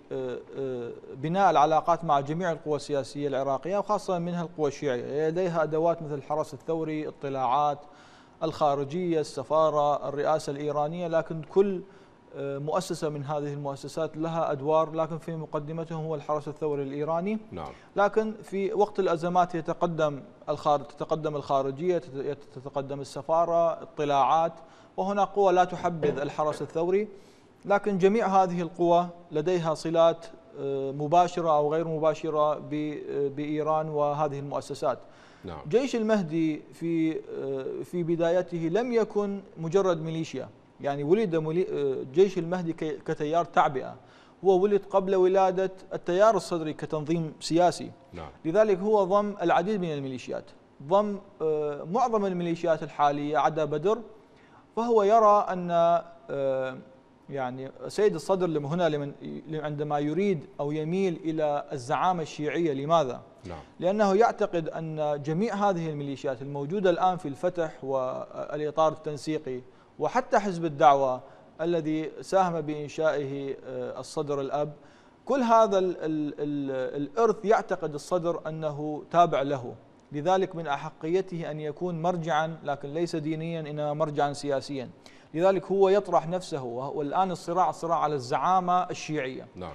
بناء العلاقات مع جميع القوى السياسية العراقية وخاصة منها القوى الشيعية. لديها أدوات مثل الحرس الثوري، اطلاعات، الخارجية، السفارة، الرئاسة الإيرانية، لكن كل مؤسسة من هذه المؤسسات لها أدوار، لكن في مقدمتهم هو الحرس الثوري الإيراني. نعم. لكن في وقت الأزمات يتقدم الخارج تتقدم الخارجية، تتقدم السفارة، اطلاعات، وهنا قوى لا تحبذ الحرس الثوري، لكن جميع هذه القوى لديها صلات مباشرة أو غير مباشرة بإيران وهذه المؤسسات. نعم. جيش المهدي في في بدايته لم يكن مجرد ميليشيا، يعني ولد جيش المهدي كتيار تعبئة، هو ولد قبل ولادة التيار الصدري كتنظيم سياسي. نعم. لذلك هو ضم العديد من الميليشيات، ضم معظم الميليشيات الحالية عدا بدر، فهو يرى أن يعني سيد الصدر هنا لمن عندما يريد أو يميل إلى الزعامة الشيعية. لماذا؟ نعم. لأنه يعتقد أن جميع هذه الميليشيات الموجودة الآن في الفتح والإطار التنسيقي وحتى حزب الدعوة الذي ساهم بإنشائه الصدر الأب، كل هذا ال ال ال الإرث يعتقد الصدر أنه تابع له، لذلك من أحقيته أن يكون مرجعا، لكن ليس دينيا إنما مرجعا سياسيا. لذلك هو يطرح نفسه، والآن الصراع صراع على الزعامة الشيعية. نعم.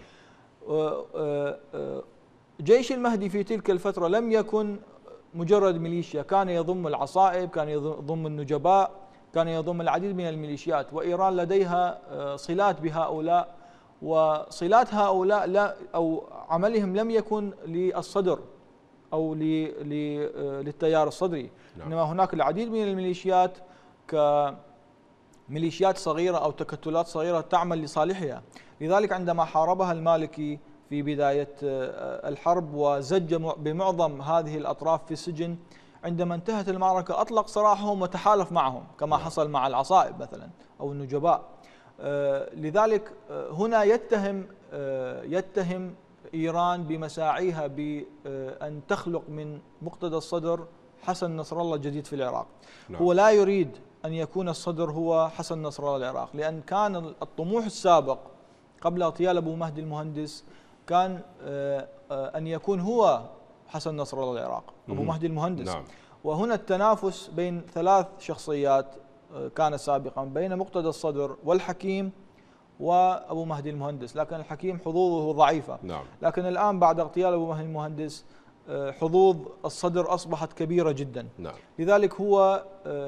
جيش المهدي في تلك الفترة لم يكن مجرد ميليشيا، كان يضم العصائب، كان يضم النجباء، كان يضم العديد من الميليشيات، وإيران لديها صلات بهؤلاء، وصلات هؤلاء لا أو عملهم لم يكن للصدر أو للتيار الصدري. نعم. إنما هناك العديد من الميليشيات كميليشيات صغيرة أو تكتلات صغيرة تعمل لصالحها. لذلك عندما حاربها المالكي في بداية الحرب وزج بمعظم هذه الأطراف في السجن، عندما انتهت المعركة أطلق سراحهم وتحالف معهم كما حصل مع العصائب مثلا أو النجباء. لذلك هنا يتهم يتهم إيران بمساعيها بأن تخلق من مقتدى الصدر حسن نصر الله الجديد في العراق. نعم. هو لا يريد أن يكون الصدر هو حسن نصر الله العراق، لأن كان الطموح السابق قبل اغتيال أبو مهدي المهندس كان أن يكون هو حسن نصر الله العراق، أبو مهدي المهندس. نعم. وهنا التنافس بين ثلاث شخصيات كان سابقا، بين مقتدى الصدر والحكيم وأبو مهدي المهندس، لكن الحكيم حظوظه ضعيفة. نعم. لكن الآن بعد اغتيال أبو مهدي المهندس حظوظ الصدر أصبحت كبيرة جدا. نعم. لذلك هو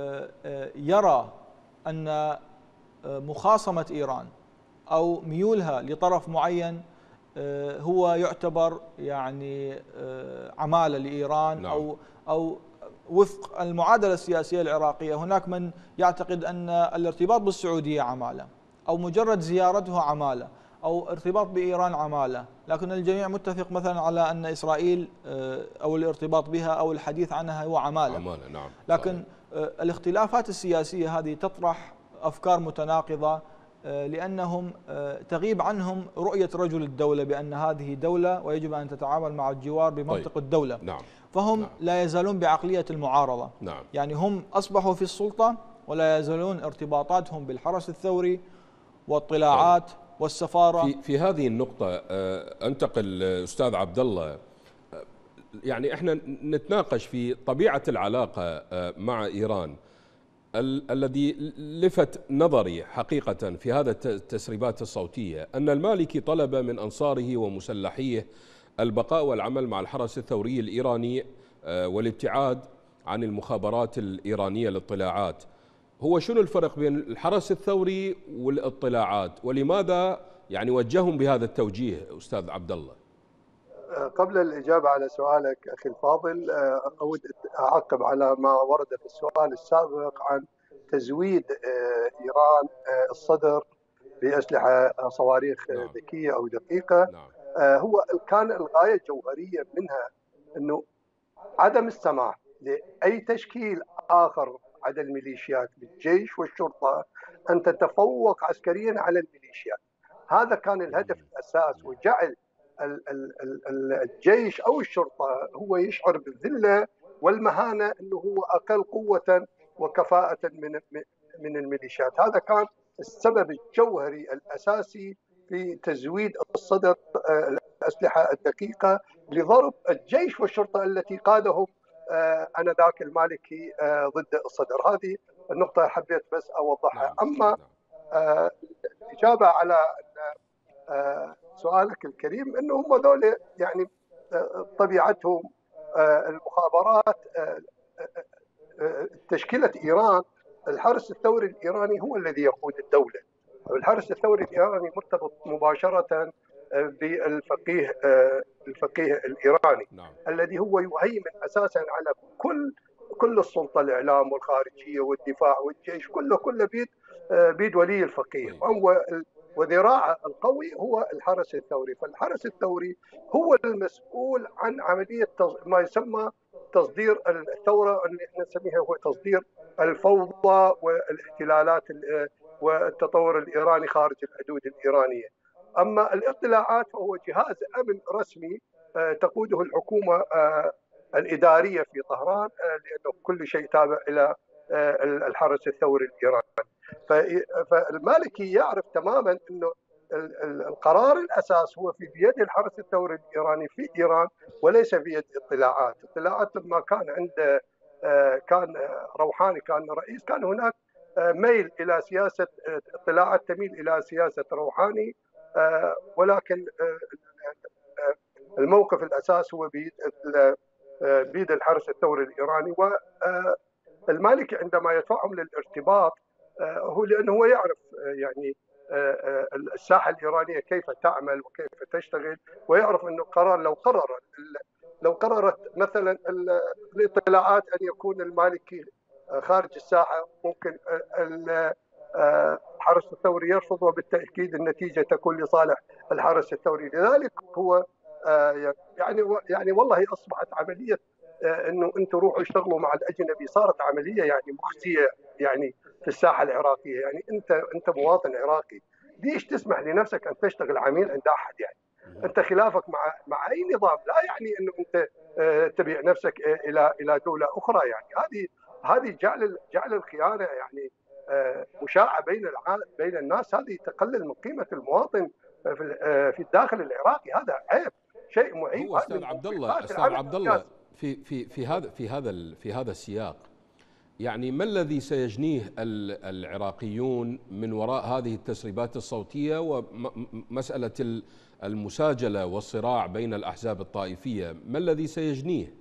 يرى أن مخاصمة إيران أو ميولها لطرف معين هو يعتبر يعني عمالة لإيران. نعم. أو أو وفق المعادلة السياسية العراقية هناك من يعتقد أن الارتباط بالسعودية عمالة، أو مجرد زيارتها عمالة، أو ارتباط بإيران عمالة، لكن الجميع متفق مثلا على أن إسرائيل أو الارتباط بها أو الحديث عنها هو عمالة. عمالة. نعم. لكن صحيح. الاختلافات السياسية هذه تطرح أفكار متناقضة، لأنهم تغيب عنهم رؤية رجل الدولة بأن هذه دولة ويجب أن تتعامل مع الجوار بمنطق طيب. الدولة. نعم. فهم نعم. لا يزالون بعقلية المعارضة. نعم. يعني هم أصبحوا في السلطة ولا يزالون ارتباطاتهم بالحرس الثوري واطلاعات طيب. والسفارة. في في هذه النقطة أنتقل أستاذ عبد الله، يعني احنا نتناقش في طبيعة العلاقة مع إيران. ال الذي لفت نظري حقيقة في هذا التسريبات الصوتية أن المالكي طلب من أنصاره ومسلحيه البقاء والعمل مع الحرس الثوري الإيراني والابتعاد عن المخابرات الإيرانية للاطلاعات. هو شنو الفرق بين الحرس الثوري والاطلاعات، ولماذا يعني وجههم بهذا التوجيه أستاذ عبد الله؟ قبل الإجابة على سؤالك أخي الفاضل، أود أعقب على ما ورد في السؤال السابق عن تزويد إيران الصدر بأسلحة صواريخ نعم. ذكية أو دقيقة. نعم. هو كان الغاية الجوهرية منها أنه عدم السماح لأي تشكيل آخر عدا الميليشيات بالجيش والشرطة أن تتفوق عسكريا على الميليشيات. هذا كان الهدف الأساس، وجعل الجيش أو الشرطة هو يشعر بالذلة والمهانة أنه هو أقل قوة وكفاءة من من الميليشيات. هذا كان السبب الجوهري الأساسي في تزويد الصدر الأسلحة الدقيقة لضرب الجيش والشرطة التي قادهم آنذاك المالكي ضد الصدر. هذه النقطة حبيت بس أوضحها. أما الإجابة على سؤالك الكريم، أنه هم ذول يعني طبيعتهم المخابرات، تشكيلة إيران. الحرس الثوري الإيراني هو الذي يقود الدولة. الحرس الثوري الإيراني مرتبط مباشرة بالفقيه الفقيه الإيراني. نعم. الذي هو يهيمن أساسا على كل كل السلطة، الإعلام والخارجية والدفاع والجيش، كله كله بيد بيد ولي الفقيه. هو وذراعه القوي هو الحرس الثوري. فالحرس الثوري هو المسؤول عن عملية ما يسمى تصدير الثوره اللي احنا نسميها هو تصدير الفوضى والاحتلالات والتطور الايراني خارج الحدود الايرانيه. اما الاطلاعات فهو جهاز امن رسمي تقوده الحكومه الاداريه في طهران، لانه كل شيء تابع الى الحرس الثوري الايراني. فالمالكي يعرف تماما انه القرار الاساس هو في بيد الحرس الثوري الايراني في ايران وليس في يد اطلاعات. اطلاعات لما كان عند كان روحاني كان رئيس كان هناك ميل الى سياسه اطلاعات تميل الى سياسه روحاني، ولكن الموقف الاساس هو بيد بيد الحرس الثوري الايراني. والمالكي عندما يدفعهم للارتباط هو لانه هو يعرف يعني الساحه الايرانيه كيف تعمل وكيف تشتغل، ويعرف انه قرار لو قرر لو قررت مثلا الاطلاعات ان يكون المالكي خارج الساحه ممكن الحرس الثوري يرفض، وبالتاكيد النتيجه تكون لصالح الحرس الثوري. لذلك هو يعني يعني والله اصبحت عمليه انه انتم روحوا اشتغلوا مع الاجنبي صارت عمليه يعني مخزيه يعني في الساحه العراقيه. يعني انت انت مواطن عراقي، ليش تسمح لنفسك ان تشتغل عميل عند احد؟ يعني انت خلافك مع مع اي نظام لا يعني انه انت تبيع نفسك الى الى دوله اخرى. يعني هذه هذه جعل جعل الخيانه يعني مشاعه بين العالم بين الناس، هذه تقلل من قيمه المواطن في في الداخل العراقي. هذا عيب، شيء معيب. هو استاذ عبد الله استاذ عبد الله في في في هذا في هذا في هذا السياق، يعني ما الذي سيجنيه العراقيون من وراء هذه التسريبات الصوتية ومسألة المساجلة والصراع بين الأحزاب الطائفية؟ ما الذي سيجنيه؟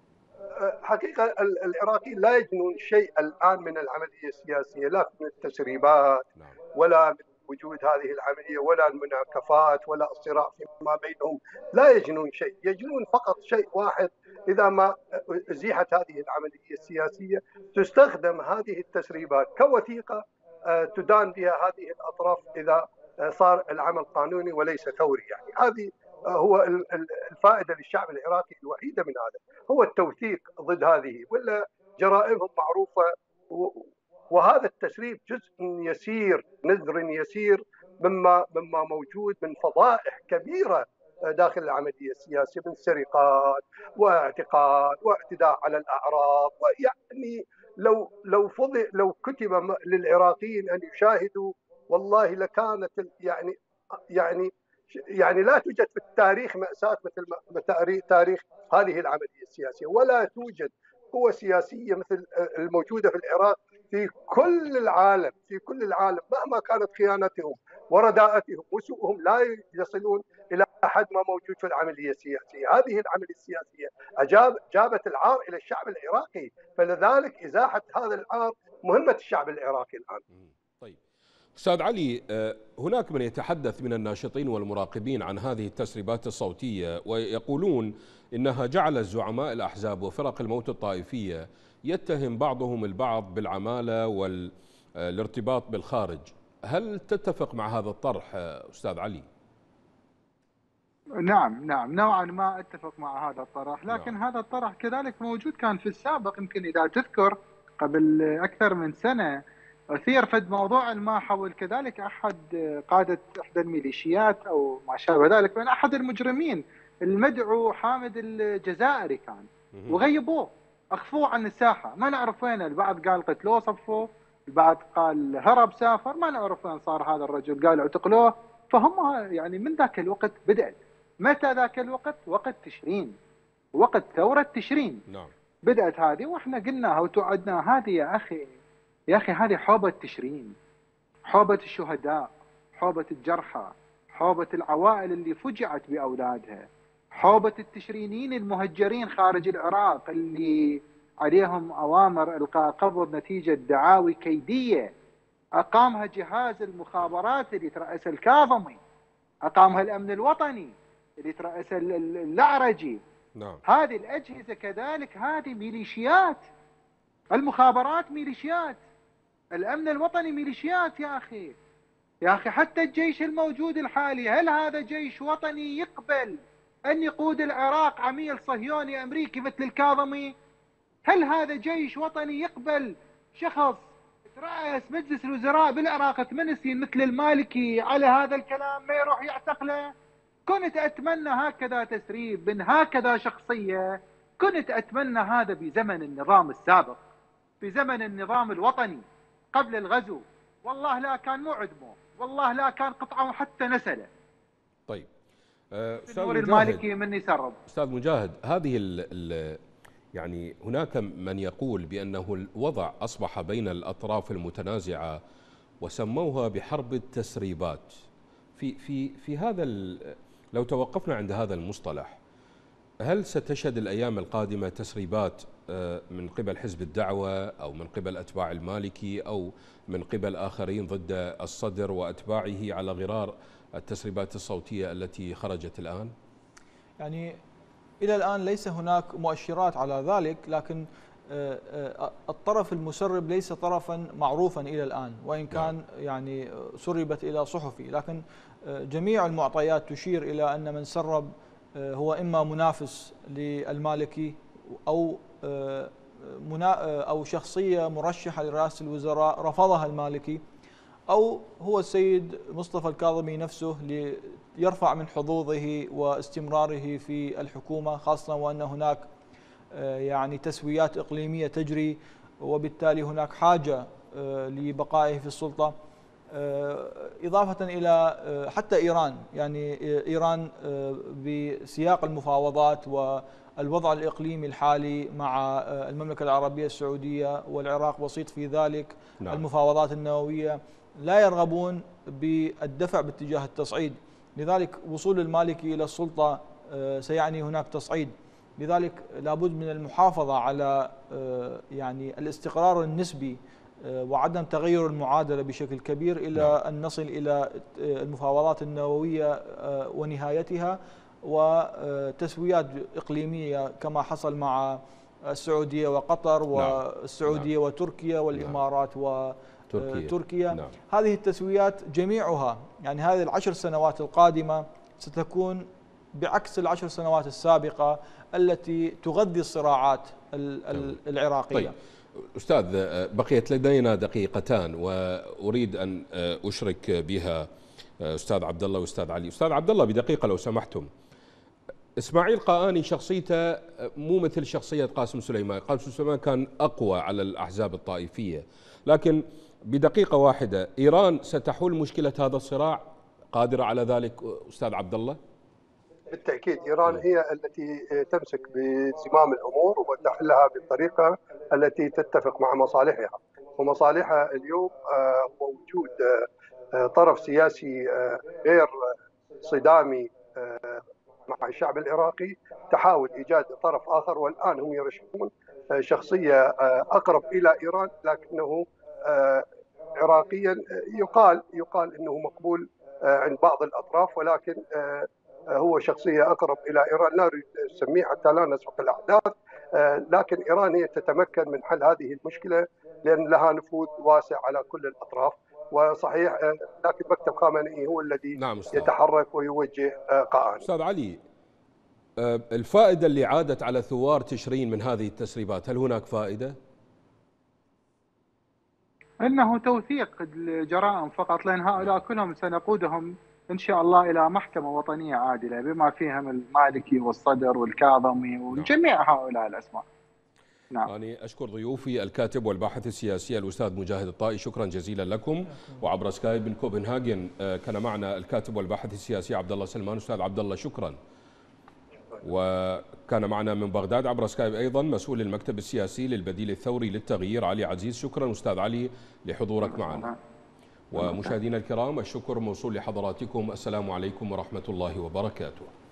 حقيقة العراقيين لا يجنون شيء الآن من العملية السياسية، لا من التسريبات ولا من وجود هذه العملية ولا المناكفات ولا الصراع فيما بينهم. لا يجنون شيء، يجنون فقط شيء واحد: إذا ما أزيحت هذه العملية السياسية تستخدم هذه التسريبات كوثيقة تدان بها هذه الأطراف إذا صار العمل قانوني وليس ثوري. يعني هذه هو الفائدة للشعب العراقي الوحيدة من هذا، هو التوثيق ضد هذه، ولا جرائمهم معروفة. وهذا التسريب جزء يسير نذر يسير مما مما موجود من فضائح كبيرة داخل العملية السياسية، من سرقات واعتقال واعتداء على الأعراض. ويعني لو لو فضل لو كتب للعراقيين أن يشاهدوا والله لكانت يعني يعني يعني لا توجد في التاريخ مأساة مثل تاريخ هذه العملية السياسية، ولا توجد قوة سياسية مثل الموجودة في العراق في كل العالم في كل العالم مهما كانت خيانتهم ورداءتهم وسوءهم لا يصلون إلى حد ما موجود في العملية السياسية. هذه العملية السياسية أجاب جابت العار إلى الشعب العراقي، فلذلك إزاحة هذا العار مهمة الشعب العراقي الآن. طيب أستاذ علي، هناك من يتحدث من الناشطين والمراقبين عن هذه التسريبات الصوتية ويقولون إنها جعلت زعماء الأحزاب وفرق الموت الطائفية يتهم بعضهم البعض بالعمالة والارتباط بالخارج. هل تتفق مع هذا الطرح أستاذ علي؟ نعم نعم نوعا ما اتفق مع هذا الطرح، لكن نعم. هذا الطرح كذلك موجود كان في السابق. يمكن إذا تذكر قبل أكثر من سنة أثير فد موضوع ما حول كذلك أحد قادة إحدى الميليشيات أو ما شابه ذلك من أحد المجرمين المدعو حامد الجزائري كان، وغيبوه أخفوه عن الساحة، ما نعرف وين. البعض قال قتلوه صفوه، البعض قال هرب سافر، ما نعرف وين صار هذا الرجل، قال اعتقلوه. فهم يعني من ذاك الوقت بدأت. متى ذاك الوقت؟ وقت تشرين، وقت ثورة تشرين. نعم. بدأت هذه واحنا قلناها وتوعدنا. هذه يا أخي يا أخي هذه حوبة تشرين، حوبة الشهداء، حوبة الجرحى، حوبة العوائل اللي فجعت بأولادها، حوبة التشرينيين المهجرين خارج العراق اللي عليهم أوامر إلقاء قبض نتيجة دعاوي كيدية أقامها جهاز المخابرات اللي ترأس الكاظمي، أقامها الأمن الوطني اللي ترأس الأعرجي. نعم. هذه الأجهزة كذلك هذه ميليشيات، المخابرات ميليشيات، الأمن الوطني ميليشيات. يا أخي يا أخي حتى الجيش الموجود الحالي، هل هذا جيش وطني يقبل أن يقود العراق عميل صهيوني أمريكي مثل الكاظمي؟ هل هذا جيش وطني يقبل شخص رئيس مجلس الوزراء بالعراق ثمان سنين مثل المالكي على هذا الكلام ما يروح يعتقله؟ كنت أتمنى هكذا تسريب من هكذا شخصية، كنت أتمنى هذا بزمن النظام السابق، في زمن النظام الوطني قبل الغزو. والله لا كان مو عدمه، والله لا كان قطعه حتى نسله. طيب أستاذ مجاهد المالكي من يسرب. أستاذ مجاهد، هذه ال ال يعني هناك من يقول بأنه الوضع أصبح بين الأطراف المتنازعة وسموها بحرب التسريبات. في في في هذا لو توقفنا عند هذا المصطلح، هل ستشهد الأيام القادمة تسريبات من قبل حزب الدعوة أو من قبل أتباع المالكي أو من قبل آخرين ضد الصدر وأتباعه على غرار التسريبات الصوتية التي خرجت الآن؟ يعني إلى الآن ليس هناك مؤشرات على ذلك، لكن الطرف المسرب ليس طرفا معروفا إلى الآن، وإن كان يعني سربت إلى صحفي، لكن جميع المعطيات تشير إلى أن من سرب هو إما منافس للمالكي أو أو شخصية مرشحة لرئاسة الوزراء رفضها المالكي، أو هو السيد مصطفى الكاظمي نفسه ليرفع من حظوظه واستمراره في الحكومة، خاصة وأن هناك يعني تسويات إقليمية تجري، وبالتالي هناك حاجة لبقائه في السلطة، إضافة إلى حتى إيران. يعني إيران بسياق المفاوضات والوضع الإقليمي الحالي مع المملكة العربية السعودية والعراق وسيط في ذلك، نعم. المفاوضات النووية لا يرغبون بالدفع باتجاه التصعيد، لذلك وصول المالكي إلى السلطة سيعني هناك تصعيد، لذلك لابد من المحافظة على يعني الاستقرار النسبي وعدم تغير المعادلة بشكل كبير إلى أن نصل إلى المفاوضات النووية ونهايتها وتسويات إقليمية كما حصل مع السعودية وقطر والسعودية وتركيا والإمارات وتركيا. نعم. هذه التسويات جميعها يعني هذه العشر سنوات القادمة ستكون بعكس العشر سنوات السابقة التي تغذي الصراعات العراقية. طيب أستاذ، بقيت لدينا دقيقتان وأريد أن أشرك بها أستاذ عبد الله وأستاذ علي. أستاذ عبد الله بدقيقة لو سمحتم. إسماعيل قاآني شخصيته مو مثل شخصية قاسم سليمان، قاسم سليمان كان أقوى على الأحزاب الطائفية، لكن بدقيقة واحدة إيران ستحل مشكلة هذا الصراع، قادرة على ذلك أستاذ عبد الله؟ بالتأكيد إيران هي التي تمسك بزمام الأمور وتحلها بالطريقة التي تتفق مع مصالحها، ومصالحها اليوم هو وجود طرف سياسي غير صدامي مع الشعب العراقي، تحاول إيجاد طرف آخر، والآن هم يرشحون شخصية أقرب إلى إيران لكنه عراقيا يقال يقال أنه مقبول عند بعض الأطراف، ولكن هو شخصية أقرب إلى إيران، لا نريد نسميه حتى لا نسبق الأحداث، لكن إيران هي تتمكن من حل هذه المشكلة لأن لها نفوذ واسع على كل الأطراف. وصحيح لكن مكتب خامنئي هو الذي نعم يتحرك ويوجه قاآني. أستاذ علي، الفائدة اللي عادت على ثوار تشرين من هذه التسريبات، هل هناك فائدة؟ إنه توثيق الجرائم فقط، لأن هؤلاء كلهم سنقودهم إن شاء الله إلى محكمة وطنية عادلة بما فيهم المالكي والصدر والكاظمي وجميع هؤلاء الأسماء. نعم. أنا أشكر ضيوفي الكاتب والباحث السياسي الأستاذ مجاهد الطائي، شكرا جزيلا لكم. وعبر سكايب من كوبنهاجن كان معنا الكاتب والباحث السياسي عبد الله سلمان. أستاذ عبد الله شكرا. وكان معنا من بغداد عبر سكايب أيضا مسؤول المكتب السياسي للبديل الثوري للتغيير علي عزيز. شكرا أستاذ علي لحضورك معنا. ومشاهدينا الكرام الشكر موصول لحضراتكم. السلام عليكم ورحمة الله وبركاته.